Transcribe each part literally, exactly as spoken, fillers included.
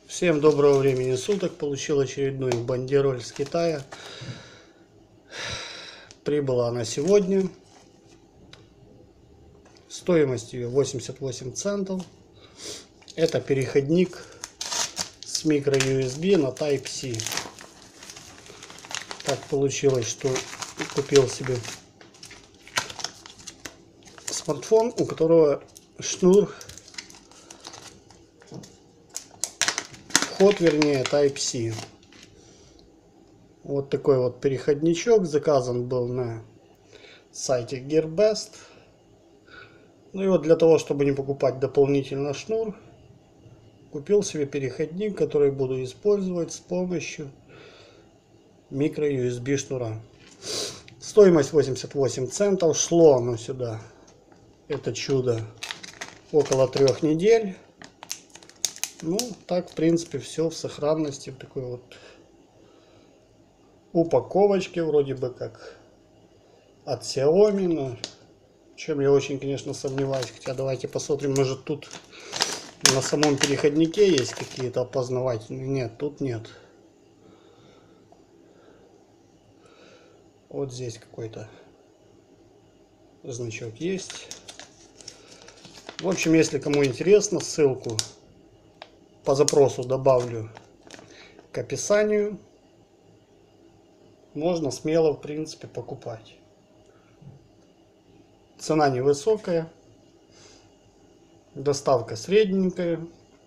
Всем доброго времени суток. Получил очередную бандероль с Китая. Прибыла она сегодня. Стоимость ее восемьдесят восемь центов. Это переходник с микро ю эс би на тайп си. Так получилось, что купил себе смартфон, у которого шнур, вход, вернее, тайп си. Вот такой вот переходничок. Заказан был на сайте Gearbest. Ну и вот для того, чтобы не покупать дополнительно шнур, купил себе переходник, который буду использовать с помощью микро ю эс би шнура. Стоимость восемьдесят восемь центов. Шло оно сюда, это чудо, около трех недель. Ну, так, в принципе, все в сохранности, в такой вот упаковочке, вроде бы как от Xiaomi, но в чем я очень, конечно, сомневаюсь. Хотя давайте посмотрим, может тут на самом переходнике есть какие-то опознавательные. Нет, тут нет. Вот здесь какой-то значок есть. В общем, если кому интересно, ссылку по запросу добавлю к описанию. Можно смело, в принципе, покупать. Цена невысокая. Доставка средненькая.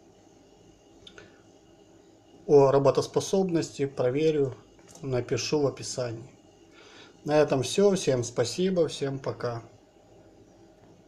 О работоспособности проверю, напишу в описании. На этом все. Всем спасибо. Всем пока.